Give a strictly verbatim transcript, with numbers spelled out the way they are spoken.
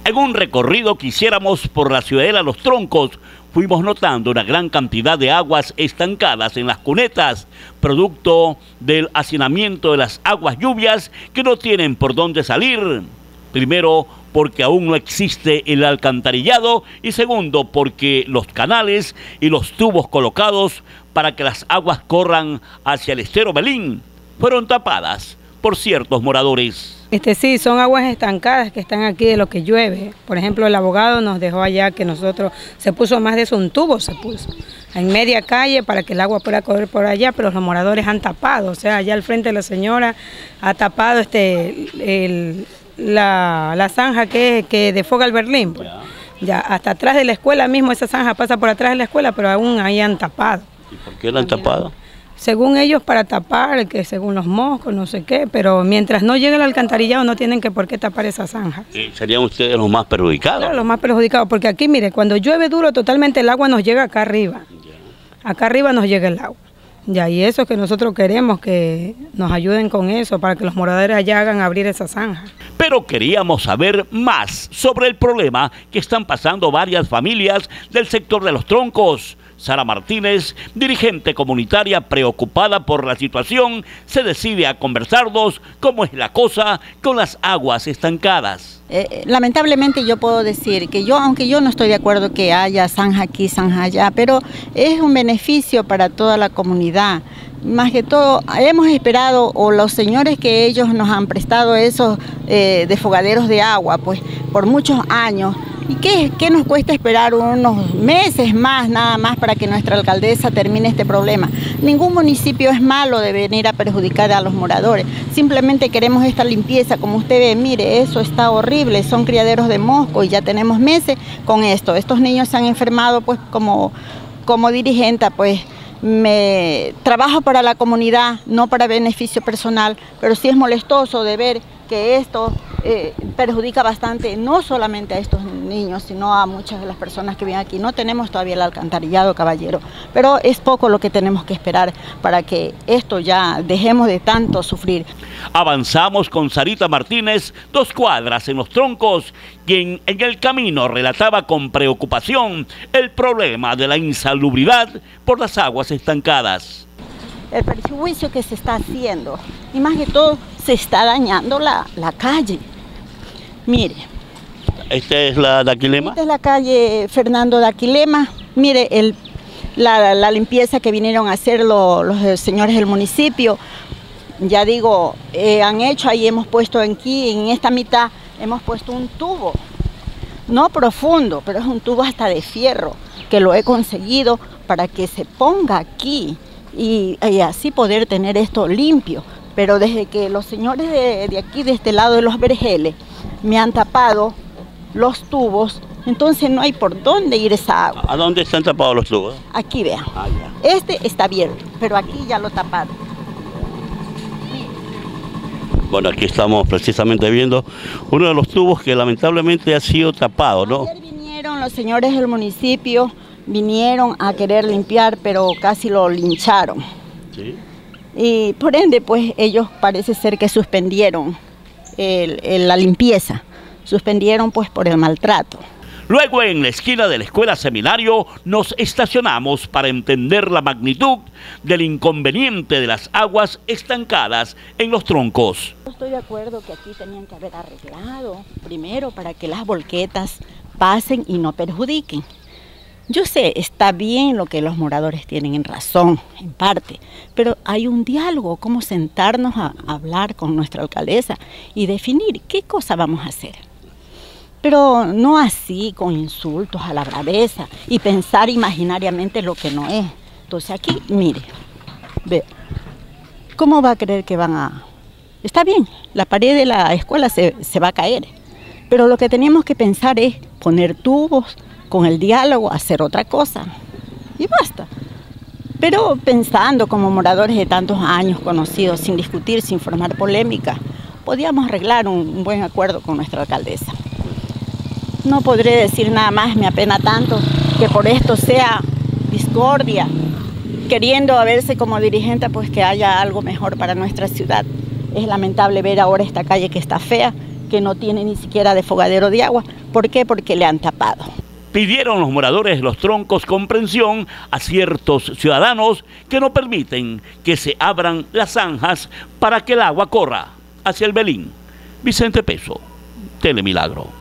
En un recorrido que hiciéramos por la ciudadela Los Troncos, fuimos notando una gran cantidad de aguas estancadas en las cunetas, producto del hacinamiento de las aguas lluvias que no tienen por dónde salir. Primero, porque aún no existe el alcantarillado, y segundo, porque los canales y los tubos colocados para que las aguas corran hacia el estero Belín fueron tapadas por ciertos moradores. Este sí, son aguas estancadas que están aquí de lo que llueve. Por ejemplo, el abogado nos dejó allá que nosotros, se puso más de eso, un tubo se puso, en media calle para que el agua pueda correr por allá, pero los moradores han tapado, o sea, allá al frente de la señora ha tapado este, el, la, la zanja que, que de Fogal Berlín. Pues. Ya, hasta atrás de la escuela mismo, esa zanja pasa por atrás de la escuela, pero aún ahí han tapado. ¿Y por qué la han tapado? Según ellos, para tapar, que según los moscos, no sé qué, pero mientras no llegue el alcantarillado no tienen que por qué tapar esa zanja. ¿Y serían ustedes los más perjudicados? Claro, los más perjudicados, porque aquí, mire, cuando llueve duro totalmente el agua nos llega acá arriba. Acá arriba nos llega el agua. Ya, y eso es que nosotros queremos que nos ayuden con eso, para que los moradores allá hagan abrir esa zanja. Pero queríamos saber más sobre el problema que están pasando varias familias del sector de Los Troncos. Sara Martínez, dirigente comunitaria preocupada por la situación, se decide a conversarnos cómo es la cosa con las aguas estancadas. Eh, lamentablemente yo puedo decir que yo, aunque yo no estoy de acuerdo que haya zanja aquí, zanja allá, pero es un beneficio para toda la comunidad. Más que todo, hemos esperado, o los señores que ellos nos han prestado esos eh, desfogaderos de agua, pues por muchos años. ¿Y qué, qué nos cuesta esperar unos meses más, nada más, para que nuestra alcaldesa termine este problema? Ningún municipio es malo de venir a perjudicar a los moradores. Simplemente queremos esta limpieza. Como usted ve, mire, eso está horrible. Son criaderos de mosco y ya tenemos meses con esto. Estos niños se han enfermado, pues como, como dirigente, pues me trabajo para la comunidad, no para beneficio personal, pero sí es molestoso de ver que esto eh, perjudica bastante, no solamente a estos niños, sino a muchas de las personas que viven aquí. No tenemos todavía el alcantarillado, caballero, pero es poco lo que tenemos que esperar para que esto ya dejemos de tanto sufrir. Avanzamos con Sarita Martínez, dos cuadras en Los Troncos, quien en el camino relataba con preocupación el problema de la insalubridad por las aguas estancadas. El perjuicio que se está haciendo, y más que todo se está dañando la, la calle. Mire. ¿Esta es la Daquilema? Esta es la calle Fernando Daquilema. Mire el, la, la limpieza que vinieron a hacer lo, los señores del municipio. Ya digo, eh, han hecho, ahí hemos puesto aquí, en esta mitad, hemos puesto un tubo. No profundo, pero es un tubo hasta de fierro, que lo he conseguido para que se ponga aquí. Y, y así poder tener esto limpio. Pero desde que los señores de, de aquí, de este lado de los vergeles, me han tapado los tubos, entonces no hay por dónde ir esa agua. ¿A dónde están tapados los tubos? Aquí, vean. Ah, este está abierto, pero aquí ya lo taparon. Bueno, aquí estamos precisamente viendo uno de los tubos que lamentablemente ha sido tapado, ¿no? Ayer vinieron los señores del municipio, vinieron a querer limpiar, pero casi lo lincharon. ¿Sí? Y por ende, pues ellos parece ser que suspendieron el, el, la limpieza, suspendieron pues por el maltrato. Luego, en la esquina de la Escuela Seminario, nos estacionamos para entender la magnitud del inconveniente de las aguas estancadas en Los Troncos. Estoy de acuerdo que aquí tenían que haber arreglado primero para que las volquetas pasen y no perjudiquen. Yo sé, está bien lo que los moradores tienen en razón, en parte, pero hay un diálogo, cómo sentarnos a hablar con nuestra alcaldesa y definir qué cosa vamos a hacer. Pero no así, con insultos a la braveza y pensar imaginariamente lo que no es. Entonces aquí, mire, ve, ¿cómo va a creer que van a...? Está bien, la pared de la escuela se, se va a caer, pero lo que tenemos que pensar es poner tubos, con el diálogo, hacer otra cosa, y basta. Pero pensando como moradores de tantos años conocidos, sin discutir, sin formar polémica, podíamos arreglar un, un buen acuerdo con nuestra alcaldesa. No podré decir nada más, me apena tanto que por esto sea discordia, queriendo a verse como dirigente, pues que haya algo mejor para nuestra ciudad. Es lamentable ver ahora esta calle que está fea que no tiene ni siquiera desfogadero de agua. ¿Por qué? Porque le han tapado. Pidieron los moradores de Los Troncos comprensión a ciertos ciudadanos que no permiten que se abran las zanjas para que el agua corra hacia el Belín. Vicente Peso, Telemilagro.